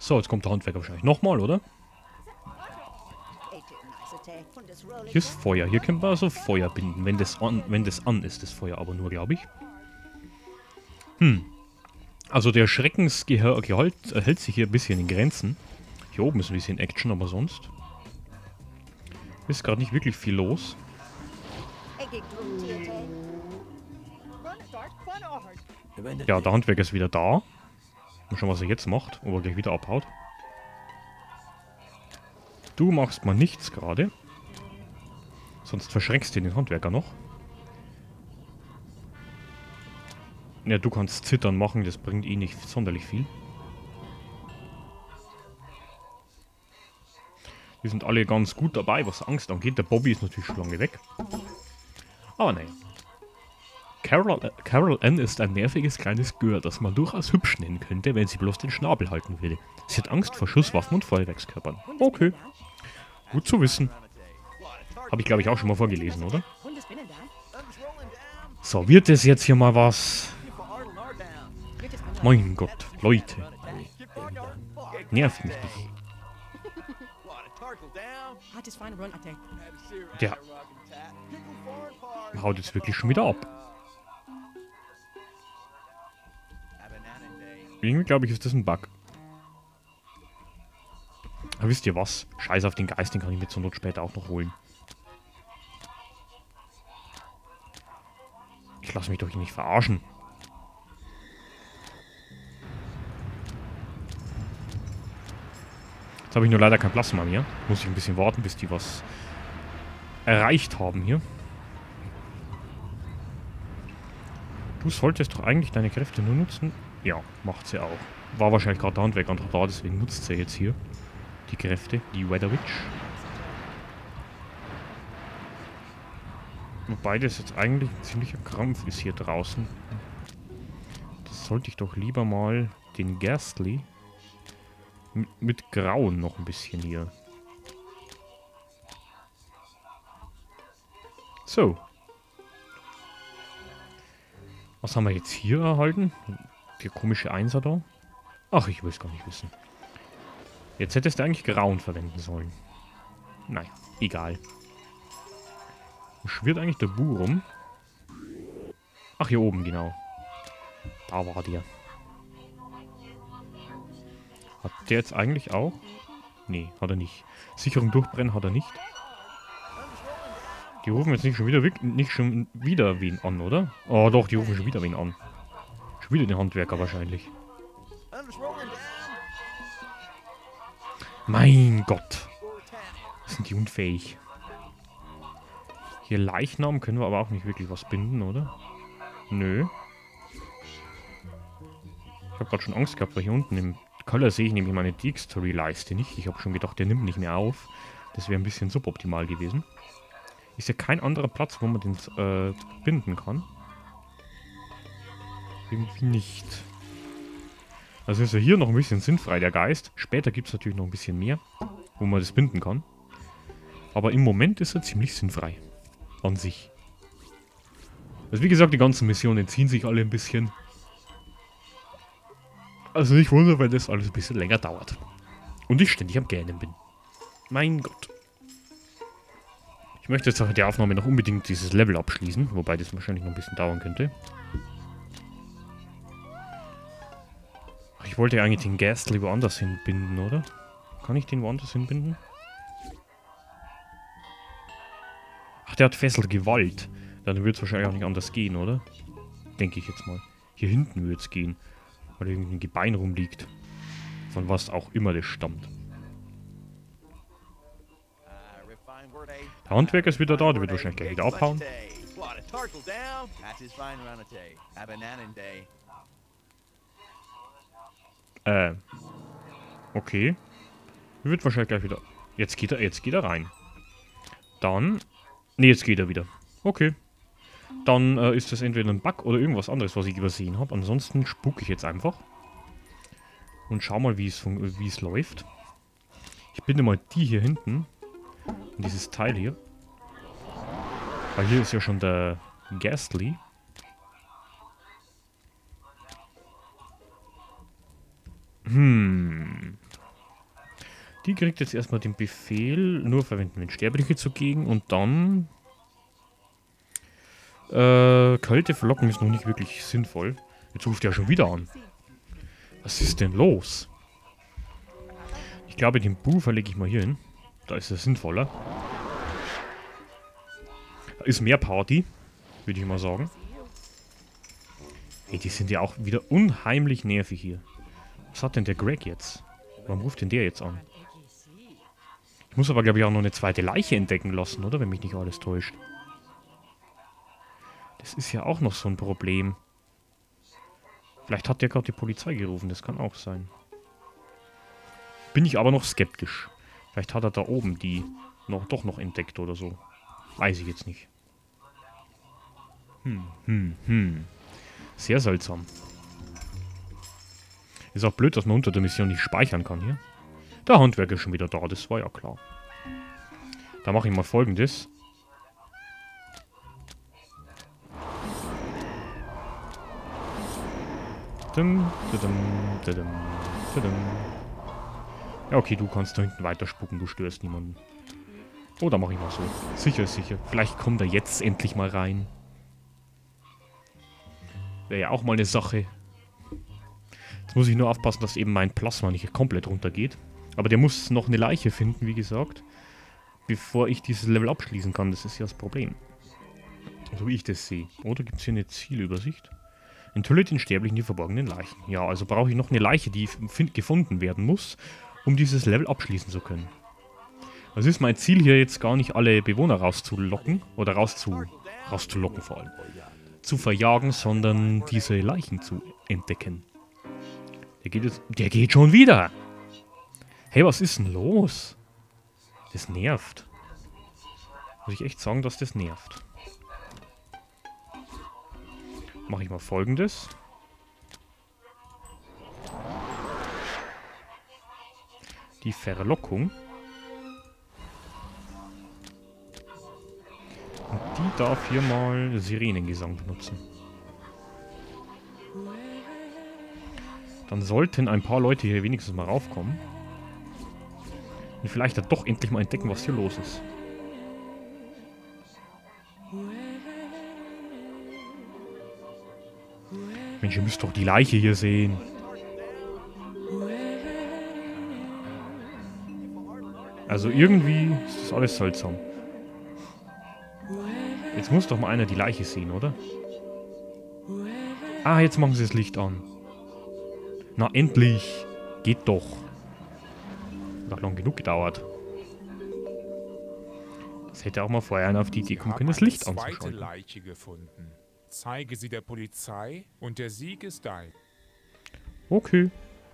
So, jetzt kommt der Handwerker wahrscheinlich nochmal, oder? Hier ist Feuer. Hier können wir also Feuer binden, wenn das an ist, das Feuer aber nur, glaube ich. Also der Schreckensgehalt hält sich hier ein bisschen in Grenzen. Hier oben ist ein bisschen Action, aber sonst ist gerade nicht wirklich viel los. Ja, der Handwerker ist wieder da. Mal schauen, was er jetzt macht, ob er gleich wieder abhaut. Du machst mal nichts gerade. Sonst verschreckst du den Handwerker noch. Ja, du kannst Zittern machen, das bringt eh nicht sonderlich viel. Die sind alle ganz gut dabei, was Angst angeht. Der Bobby ist natürlich schon lange weg. Aber nein. Carol Ann ist ein nerviges kleines Gör, das man durchaus hübsch nennen könnte, wenn sie bloß den Schnabel halten würde. Sie hat Angst vor Schusswaffen und Feuerwerkskörpern. Okay. Gut zu wissen. Habe ich, glaube ich, auch schon mal vorgelesen, oder? So, wird es jetzt hier mal was? Mein Gott, Leute. Nervt mich nicht. Der haut jetzt wirklich schon wieder ab. Irgendwie, glaube ich, ist das ein Bug. Aber wisst ihr was? Scheiß auf den Geist, den kann ich mir zur Not später auch noch holen. Ich lasse mich doch hier nicht verarschen. Jetzt habe ich nur leider kein Plasma mehr. Muss ich ein bisschen warten, bis die was erreicht haben hier. Du solltest doch eigentlich deine Kräfte nur nutzen. Ja, macht sie auch. War wahrscheinlich gerade der Handwerker noch da, deswegen nutzt sie jetzt hier die Kräfte, die Weather Witch. Wobei das jetzt eigentlich ein ziemlicher Krampf ist hier draußen. Das sollte ich doch lieber mal den Ghastly mit Grauen noch ein bisschen hier. So. Was haben wir jetzt hier erhalten? Der komische Einser da. Ach, ich will es gar nicht wissen. Jetzt hättest du eigentlich Grauen verwenden sollen. Nein, egal. Wo schwirrt eigentlich der Bu rum? Ach, hier oben, genau. Da war der. Hat der jetzt eigentlich auch? Nee, hat er nicht. Sicherung durchbrennen hat er nicht. Die rufen jetzt nicht schon wieder wen an, oder? Oh doch, die rufen schon wieder wen an. Schon wieder den Handwerker wahrscheinlich. Mein Gott. Sind die unfähig. Hier Leichnam können wir aber auch nicht wirklich was binden, oder? Nö. Ich habe gerade schon Angst gehabt, weil hier unten im Color sehe ich nämlich meine Dijkstra-Leiste nicht. Ich habe schon gedacht, der nimmt nicht mehr auf. Das wäre ein bisschen suboptimal gewesen. Ist ja kein anderer Platz, wo man den binden kann. Irgendwie nicht. Also ist ja hier noch ein bisschen sinnfrei, der Geist. Später gibt es natürlich noch ein bisschen mehr, wo man das binden kann. Aber im Moment ist er ziemlich sinnfrei. An sich. Also wie gesagt, die ganzen Missionen ziehen sich alle ein bisschen. Also nicht wundern, weil das alles ein bisschen länger dauert. Und ich ständig am Gähnen bin. Mein Gott. Ich möchte jetzt nach der Aufnahme noch unbedingt dieses Level abschließen, wobei das wahrscheinlich noch ein bisschen dauern könnte. Ich wollte ja eigentlich den Ghastly woanders hinbinden, oder? Kann ich den woanders hinbinden? Ach, der hat Fesselgewalt. Dann wird es wahrscheinlich auch nicht anders gehen, oder? Denke ich jetzt mal. Hier hinten wird es gehen. Weil irgendein Gebein rumliegt. Von was auch immer das stammt. Der Handwerker ist wieder da, der wird wahrscheinlich gleich wieder abhauen. Okay. Wird wahrscheinlich gleich wieder... Jetzt geht er rein. Dann... Ne, jetzt geht er wieder. Okay. Dann ist das entweder ein Bug oder irgendwas anderes, was ich übersehen habe. Ansonsten spucke ich jetzt einfach. Und schau mal, wie es läuft. Ich binde mal die hier hinten. Und dieses Teil hier. Weil hier ist ja schon der Ghastly. Die kriegt jetzt erstmal den Befehl, nur verwenden, wenn Sterbliche zugegen. Und dann... Kälte verlocken ist noch nicht wirklich sinnvoll. Jetzt ruft er schon wieder an. Was ist denn los? Ich glaube, den Bu verlege ich mal hier hin. Da ist es sinnvoller. Da ist mehr Party, würde ich mal sagen. Hey, die sind ja auch wieder unheimlich nervig hier. Was hat denn der Greg jetzt? Warum ruft denn der jetzt an? Ich muss aber, glaube ich, auch noch eine zweite Leiche entdecken lassen, oder? Wenn mich nicht alles täuscht. Das ist ja auch noch so ein Problem. Vielleicht hat der gerade die Polizei gerufen, das kann auch sein. Bin ich aber noch skeptisch. Vielleicht hat er da oben die doch noch entdeckt oder so. Weiß ich jetzt nicht. Sehr seltsam. Ist auch blöd, dass man unter der Mission nicht speichern kann hier. Der Handwerker ist schon wieder da, das war ja klar. Da mache ich mal Folgendes. Ja, okay, du kannst da hinten weiter spucken, du störst niemanden. Oh, da mache ich mal so. Sicher ist sicher. Vielleicht kommt er jetzt endlich mal rein. Wäre ja auch mal eine Sache. Jetzt muss ich nur aufpassen, dass eben mein Plasma nicht komplett runtergeht. Aber der muss noch eine Leiche finden, wie gesagt, bevor ich dieses Level abschließen kann. Das ist ja das Problem. So wie ich das sehe. Oder gibt es hier eine Zielübersicht? Enthülle den Sterblichen die verborgenen Leichen. Ja, also brauche ich noch eine Leiche, die gefunden werden muss, um dieses Level abschließen zu können. Also ist mein Ziel hier jetzt gar nicht, alle Bewohner rauszulocken, oder rauszulocken vor allem, zu verjagen, sondern diese Leichen zu entdecken. Der geht schon wieder! Hey, was ist denn los? Das nervt. Muss ich echt sagen, dass das nervt. Mache ich mal Folgendes. Die Verlockung. Und die darf hier mal Sirenengesang benutzen. Dann sollten ein paar Leute hier wenigstens mal raufkommen. Und vielleicht dann doch endlich mal entdecken, was hier los ist. Mensch, ihr müsst doch die Leiche hier sehen. Also irgendwie ist das alles seltsam. Jetzt muss doch mal einer die Leiche sehen, oder? Ah, jetzt machen sie das Licht an. Na, endlich. Geht doch. Hat lang genug gedauert. Das hätte auch mal vorher einer auf die Idee kommen können, das Licht anzuschalten. Zweite Leiche gefunden. Zeige sie der Polizei und der Sieg ist dein. Okay.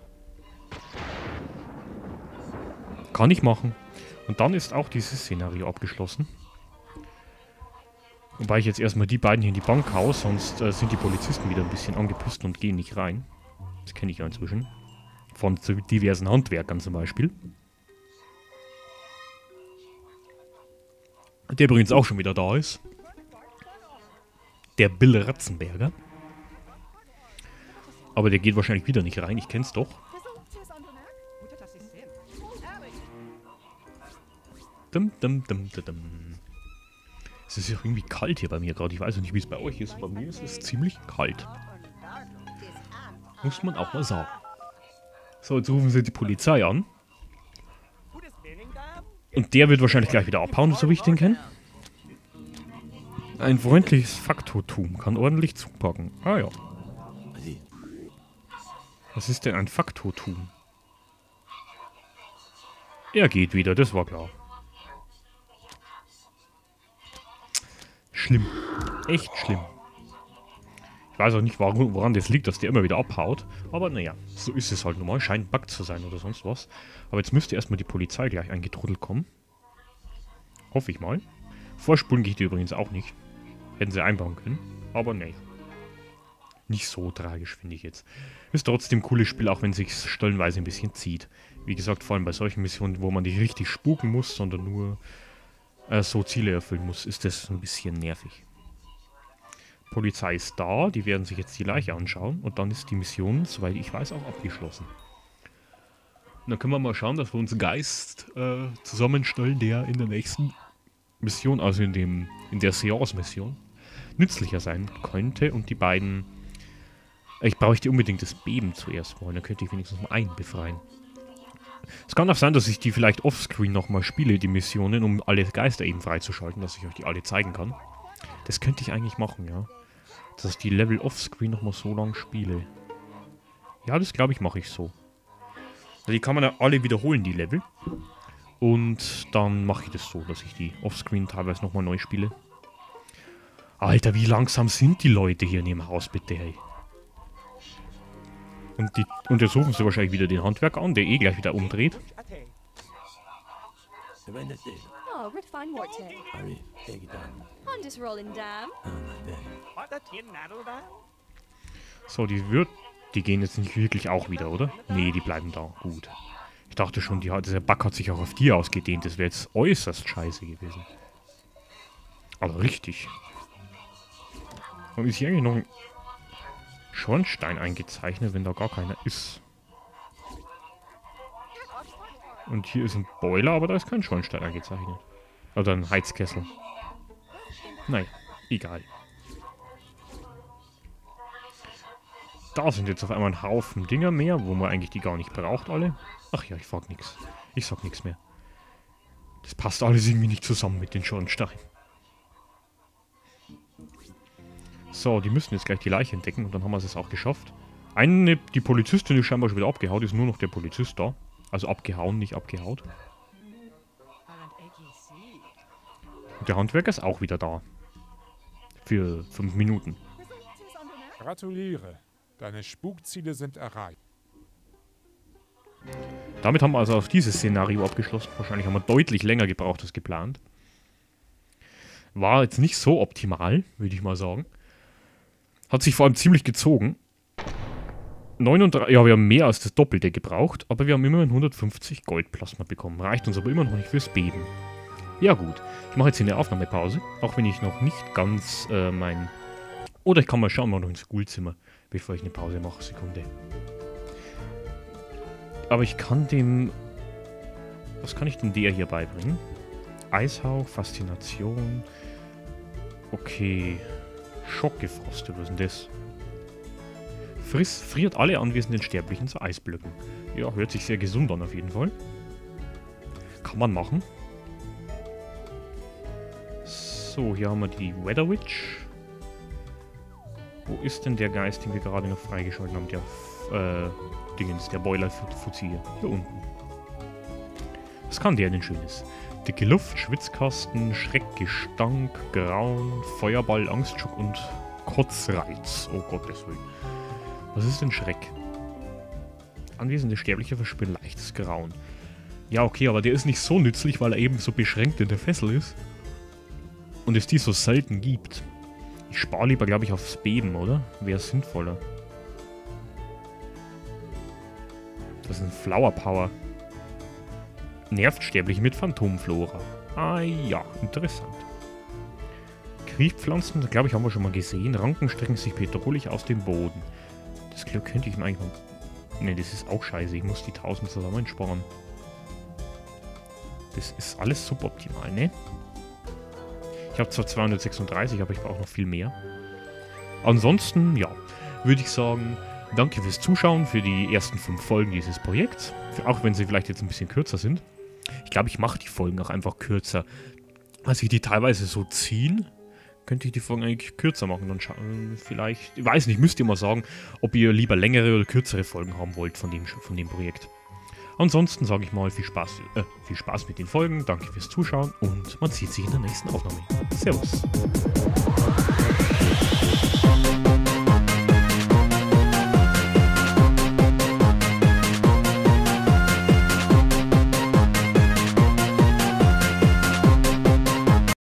Kann ich machen. Und dann ist auch dieses Szenario abgeschlossen. Wobei ich jetzt erstmal die beiden hier in die Bank haue, sonst sind die Polizisten wieder ein bisschen angepisst und gehen nicht rein. Das kenne ich ja inzwischen. Von diversen Handwerkern zum Beispiel. Der übrigens auch schon wieder da ist. Der Bill Ratzenberger. Aber der geht wahrscheinlich wieder nicht rein, ich kenn's doch. Es ist ja irgendwie kalt hier bei mir gerade. Ich weiß nicht, wie es bei euch ist. Bei mir ist es ziemlich kalt. Muss man auch mal sagen. So, jetzt rufen sie die Polizei an. Und der wird wahrscheinlich gleich wieder abhauen, so wie ich den kenne. Ein freundliches Faktotum kann ordentlich zupacken. Ah ja. Was ist denn ein Faktotum? Er geht wieder, das war klar. Schlimm. Echt schlimm. Ich weiß auch nicht, woran das liegt, dass der immer wieder abhaut. Aber naja, so ist es halt normal. Scheint ein Bug zu sein oder sonst was. Aber jetzt müsste erstmal die Polizei gleich eingetrudelt kommen. Hoffe ich mal. Vorspulen geht übrigens auch nicht. Hätten sie einbauen können. Aber naja. Nicht so tragisch, finde ich jetzt. Ist trotzdem ein cooles Spiel, auch wenn es sich stellenweise ein bisschen zieht. Wie gesagt, vor allem bei solchen Missionen, wo man nicht richtig spuken muss, sondern nur so Ziele erfüllen muss, ist das ein bisschen nervig. Polizei ist da, die werden sich jetzt die Leiche anschauen und dann ist die Mission, soweit ich weiß, auch abgeschlossen. Dann können wir mal schauen, dass wir uns einen Geist zusammenstellen, der in der nächsten Mission, also in der Seance-Mission, nützlicher sein könnte. Und die beiden... Ich bräuchte unbedingt das Beben zuerst wollen, dann könnte ich wenigstens mal einen befreien. Es kann auch sein, dass ich die vielleicht offscreen nochmal spiele, die Missionen, um alle Geister eben freizuschalten, dass ich euch die alle zeigen kann. Das könnte ich eigentlich machen, ja. Dass ich die Level offscreen nochmal so lang spiele. Ja, das glaube ich, mache ich so. Die kann man ja alle wiederholen, die Level. Und dann mache ich das so, dass ich die offscreen teilweise nochmal neu spiele. Alter, wie langsam sind die Leute hier in dem Haus, bitte, hey. Und die untersuchen sie wahrscheinlich wieder den Handwerker an, der eh gleich wieder umdreht. Oh, refine morte. I'm just rolling down. So, die gehen jetzt nicht wirklich auch wieder, oder? Nee, die bleiben da. Gut. Ich dachte schon, dieser Bug hat sich auch auf die ausgedehnt. Das wäre jetzt äußerst scheiße gewesen. Aber richtig. Und ist hier eigentlich noch ein Schornstein eingezeichnet, wenn da gar keiner ist? Und hier ist ein Boiler, aber da ist kein Schornstein eingezeichnet. Oder ein Heizkessel. Nein, egal. Da sind jetzt auf einmal ein Haufen Dinger mehr, wo man eigentlich die gar nicht braucht, alle. Ach ja, ich sag nichts. Ich sag nichts mehr. Das passt alles irgendwie nicht zusammen mit den Schornsteinen. So, die müssen jetzt gleich die Leiche entdecken und dann haben wir es auch geschafft. Die Polizistin ist scheinbar schon wieder abgehauen, ist nur noch der Polizist da. Also abgehauen, nicht abgehaut. Und der Handwerker ist auch wieder da. Für 5 Minuten. Gratuliere. Deine Spukziele sind erreicht. Damit haben wir also auf dieses Szenario abgeschlossen. Wahrscheinlich haben wir deutlich länger gebraucht als geplant. War jetzt nicht so optimal, würde ich mal sagen. Hat sich vor allem ziemlich gezogen. 39, ja, wir haben mehr als das Doppelte gebraucht, aber wir haben immerhin 150 Goldplasma bekommen. Reicht uns aber immer noch nicht fürs Beben. Ja gut, ich mache jetzt hier eine Aufnahmepause, auch wenn ich noch nicht ganz Oder ich kann mal schauen, mal noch ins Schulzimmer, bevor ich eine Pause mache. Sekunde. Aber ich kann dem... Was kann ich denn der hier beibringen? Eishauch, Faszination... Okay... Schockgefrostet, was ist denn das? Friert alle anwesenden Sterblichen zu Eisblöcken. Ja, hört sich sehr gesund an auf jeden Fall. Kann man machen. So, hier haben wir die Weather Witch. Wo ist denn der Geist, den wir gerade noch freigeschalten haben? Der, Dingens, der Boiler-Fuzzi hier. Hier unten. Was kann der denn Schönes? Dicke Luft, Schwitzkasten, Schreckgestank, Grauen, Feuerball, Angstschock und Kotzreiz. Oh Gottes Willen. Was ist denn Schreck? Anwesende Sterbliche verspüren leichtes Grauen. Ja, okay, aber der ist nicht so nützlich, weil er eben so beschränkt in der Fessel ist. Und es die so selten gibt. Ich spare lieber, glaube ich, aufs Beben, oder? Wäre sinnvoller. Das ist ein Flower Power. Nervt Sterbliche mit Phantomflora. Ah ja, interessant. Kriechpflanzen, glaube ich, haben wir schon mal gesehen. Ranken strecken sich bedrohlich aus dem Boden. Das Glück könnte ich mir eigentlich mal... Ne, das ist auch scheiße. Ich muss die 1000 zusammensparen. Das ist alles suboptimal, ne? Ich habe zwar 236, aber ich brauche noch viel mehr. Ansonsten, ja, würde ich sagen, danke fürs Zuschauen, für die ersten 5 Folgen dieses Projekts. Auch wenn sie vielleicht jetzt ein bisschen kürzer sind. Ich glaube, ich mache die Folgen auch einfach kürzer. Als ich die teilweise so ziehen, könnte ich die Folgen eigentlich kürzer machen. Dann vielleicht, ich weiß nicht, müsst ihr mal sagen, ob ihr lieber längere oder kürzere Folgen haben wollt von dem Projekt. Ansonsten sage ich mal viel Spaß mit den Folgen, danke fürs Zuschauen und man sieht sich in der nächsten Aufnahme. Servus.